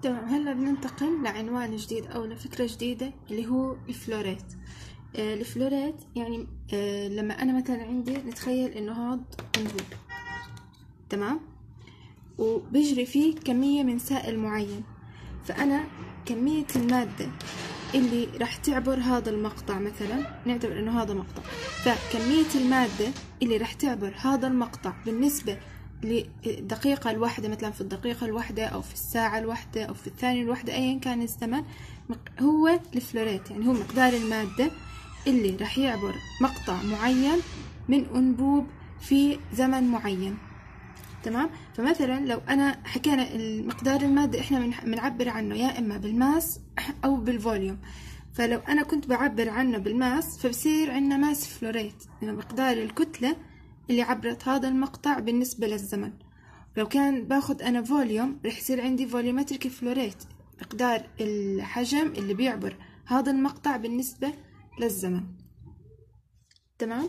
تمام. هلا بننتقل لعنوان جديد أو لفكرة جديدة اللي هو الفلورات. الفلورات يعني لما أنا مثلا عندي نتخيل إنه هاد أنبوب، تمام، وبيجري فيه كمية من سائل معين، فأنا كمية المادة اللي راح تعبر هذا المقطع، مثلا نعتبر إنه هذا مقطع، فكمية المادة اللي راح تعبر هذا المقطع بالنسبة للدقيقة الواحدة، مثلا في الدقيقة الواحدة أو في الساعة الواحدة أو في الثانية الواحدة أيا كان الزمن، هو الفلورات. يعني هو مقدار المادة اللي راح يعبر مقطع معين من أنبوب في زمن معين، تمام. فمثلا لو أنا حكينا المقدار المادة إحنا بنعبر عنه يا إما بالماس أو بالفوليوم، فلو أنا كنت بعبر عنه بالماس فبصير عندنا ماس فلوريت، يعني مقدار الكتلة اللي عبرت هذا المقطع بالنسبة للزمن. لو كان باخد أنا فوليوم رح يصير عندي فوليومتريك فلوريت، مقدار الحجم اللي بيعبر هذا المقطع بالنسبة للزمن، تمام.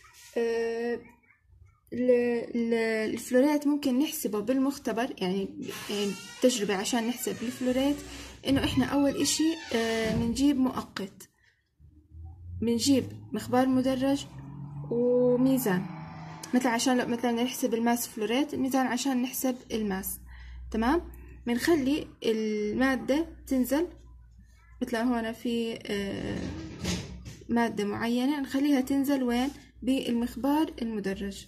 الفلورات ممكن نحسبه بالمختبر، يعني تجربة عشان نحسب الفلورات، إنه إحنا أول إشي بنجيب مؤقت، بنجيب مخبار مدرج وميزان، مثلا عشان مثلا نحسب الماس فلوريت، الميزان عشان نحسب الماس، تمام. بنخلي المادة تنزل، مثلا هون في مادة معينة نخليها تنزل وين؟ بالمخبار المدرج.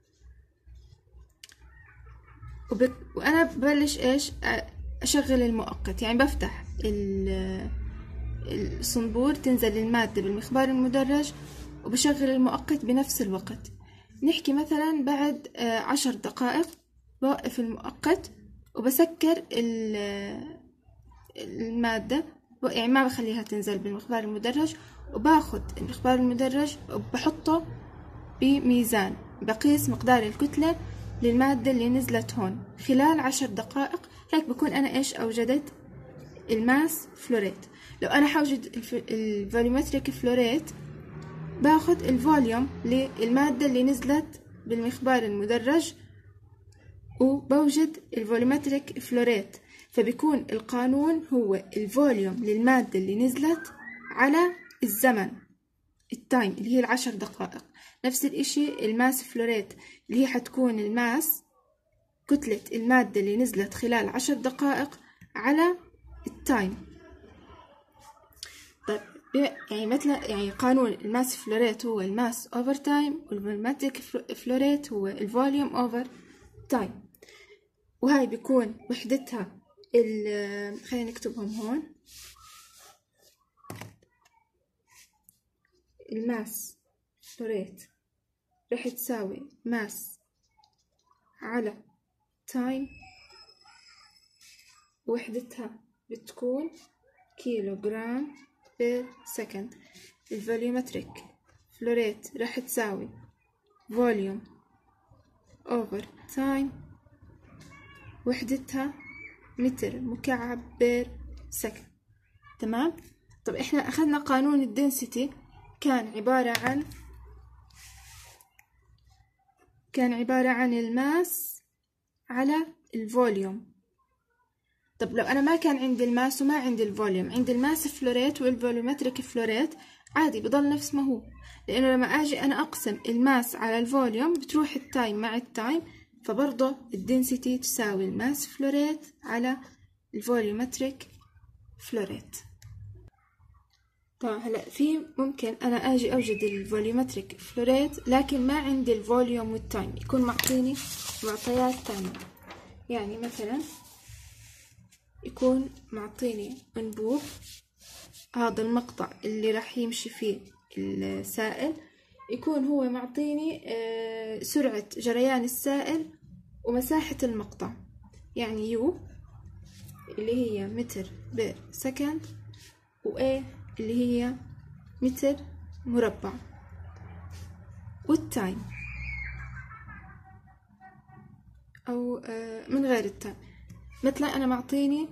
وأنا ببلش إيش؟ أشغل المؤقت، يعني بفتح الصنبور، تنزل المادة بالمخبار المدرج، وبشغل المؤقت بنفس الوقت. نحكي مثلا بعد 10 دقائق بوقف المؤقت وبسكر المادة، يعني ما بخليها تنزل بالمخبار المدرج، وباخد المخبار المدرج وبحطه بميزان، بقيس مقدار الكتلة للمادة اللي نزلت هون خلال 10 دقائق. هيك بكون أنا إيش؟ أوجدت الماس فلوريت. لو أنا حوجد الفوليومتريك فلوريت، باخد الفوليوم للمادة اللي نزلت بالمخبار المدرج وبوجد الفوليومتريك فلوريت، فبيكون القانون هو الفوليوم للمادة اللي نزلت على الزمن، التايم اللي هي 10 دقائق. نفس الاشي الماس فلوريت اللي هي حتكون الماس، كتلة المادة اللي نزلت خلال 10 دقائق على التايم. طيب يعني مثلا يعني قانون الماس فلوريت هو الماس اوفر تايم، والفوليومتريك فلوريت هو الفوليوم اوفر تايم، وهاي بيكون وحدتها خلينا نكتبهم هون. الماس فلوريت رح تساوي ماس على تايم، وحدتها بتكون كيلو جرام بير سكند. الفوليومتريك فلوريت رح تساوي فوليوم اوفر تايم، وحدتها متر مكعب بير سكند، تمام. طب احنا اخذنا قانون الدنسيتي، كان عبارة عن الماس على الفوليوم. طب لو أنا ما كان عندي الماس وما عندي الفوليوم، عندي الماس فلوريت والفوليومتريك فلوريت، عادي بضل نفس ما هو، لأنه لما أجي أنا أقسم الماس على الفوليوم بتروح التايم مع التايم، فبرضه الدنسيتي تساوي الماس فلوريت على الفوليومتريك فلوريت. طبعا هلا في ممكن انا اجي اوجد الفوليومتريك فلوريت لكن ما عندي الفوليوم والتايم، يكون معطيني معطيات تانية. يعني مثلا يكون معطيني انبوب، هذا المقطع اللي راح يمشي فيه السائل، يكون هو معطيني سرعة جريان السائل ومساحة المقطع، يعني يو اللي هي متر بير سكند، و A اللي هي متر مربع، والتايم أو من غير التايم. مثلا أنا معطيني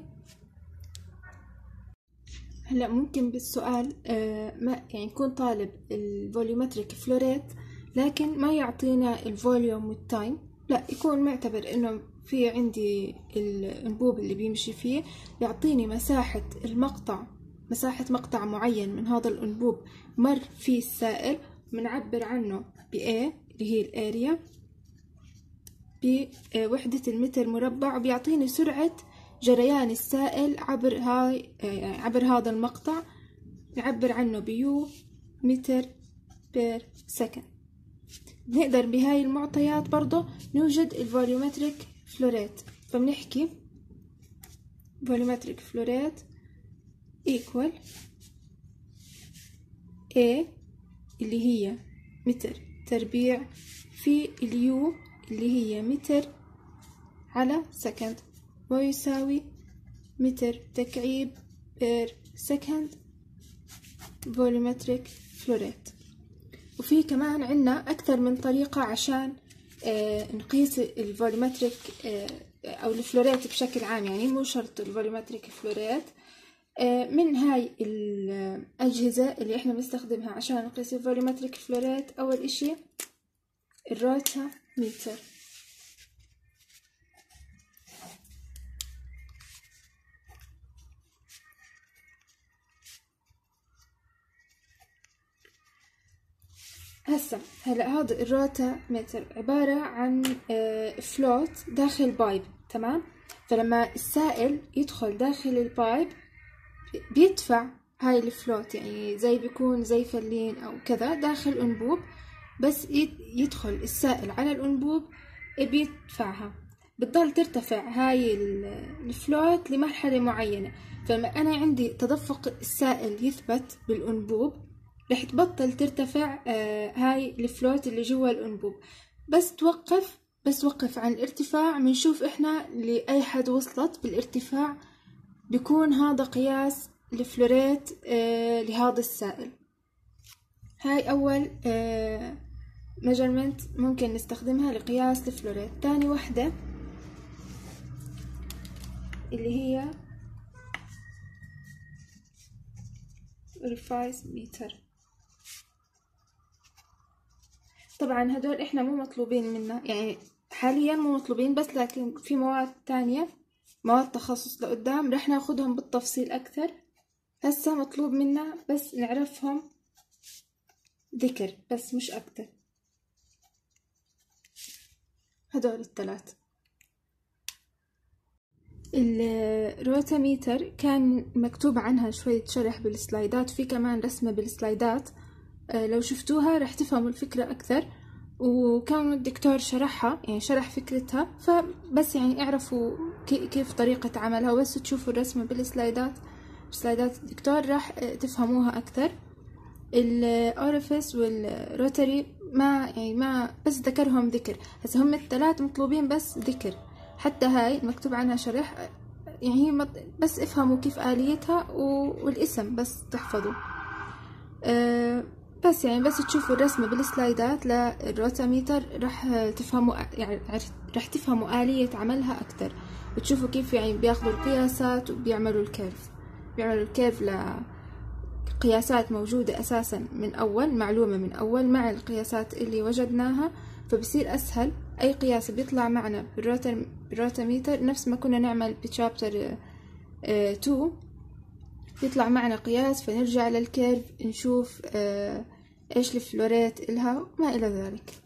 هلا ممكن بالسؤال ما يعني يكون طالب الفوليومتريك فلوريت لكن ما يعطينا الفوليوم والتايم، لا يكون معتبر إنه في عندي الأنبوب اللي بيمشي فيه، يعطيني مساحة مقطع معين من هذا الأنبوب مر فيه السائل، بنعبر عنه ب A اللي هي الاريا بوحدة المتر مربع، وبيعطيني سرعة جريان السائل عبر هذا المقطع، نعبر عنه بيو متر بير سكند. نقدر بهاي المعطيات برضو نوجد الفوليومتريك فلوريت، فبنحكي فوليومتريك فلوريت equal A اللي هي متر تربيع في اليو اللي هي متر على سكند، ويساوي متر تكعيب بير سكند فوليومتريك فلوريت. وفي كمان عنا أكثر من طريقة عشان نقيس الفوليومتريك أو الفلوريت بشكل عام، يعني مو شرط الفوليومتريك فلوريت. من هاي الأجهزة اللي احنا بنستخدمها عشان نقيس الفوليومتريك فلوريت، أول إشي الروتا ميتر. هلا هذا الروتا متر عبارة عن فلوت داخل بايب، تمام؟ فلما السائل يدخل داخل البايب بيدفع هاي الفلوت، يعني بيكون زي فلين أو كذا داخل أنبوب، بس يدخل السائل على الأنبوب بيدفعها، بتضل ترتفع هاي الفلوت لمرحلة معينة. فلما أنا عندي تدفق السائل يثبت بالأنبوب رح تبطل ترتفع هاي الفلوت اللي جوا الأنبوب، بس توقف عن الارتفاع. بنشوف إحنا لأي حد وصلت بالارتفاع، بيكون هذا قياس الفلوريت لهذا السائل. هاي أول measurement ممكن نستخدمها لقياس الفلوريت. تاني وحدة اللي هي ريفايز ميتر. طبعا هدول احنا مو مطلوبين منا، يعني حاليا مو مطلوبين، بس لكن في مواد تانية، مواد تخصص لقدام رح ناخدهم بالتفصيل أكثر. هسا مطلوب منا بس نعرفهم ذكر بس مش أكتر. هدول الثلاث. الروتاميتر كان مكتوب عنها شوية شرح بالسلايدات، في كمان رسمة بالسلايدات، لو شفتوها رح تفهموا الفكرة أكثر. وكان الدكتور شرحها، يعني شرح فكرتها، فبس يعني اعرفوا كيف طريقة عملها، وبس تشوفوا الرسمة بالسلايدات الدكتور راح تفهموها أكثر. الأوريفيس والروتري ما بس ذكرهم ذكر، هسه هم الثلاث مطلوبين بس ذكر. حتى هاي مكتوب عنها شرح، يعني هي بس افهموا كيف آليتها والاسم بس تحفظوا. بس يعني بس تشوفوا الرسمة بالسلايدات للروتاميتر رح تفهموا، يعني رح تفهموا آلية عملها أكتر، وتشوفوا كيف يعني بياخذوا القياسات وبيعملوا الكيرف لقياسات موجودة أساسا من أول، معلومة من أول مع القياسات اللي وجدناها، فبصير أسهل. أي قياس بيطلع معنا بالروتاميتر نفس ما كنا نعمل بشابتر 2، بيطلع معنا قياس، فنرجع للكيرف نشوف إيش الفلوريت إلها وما إلى ذلك.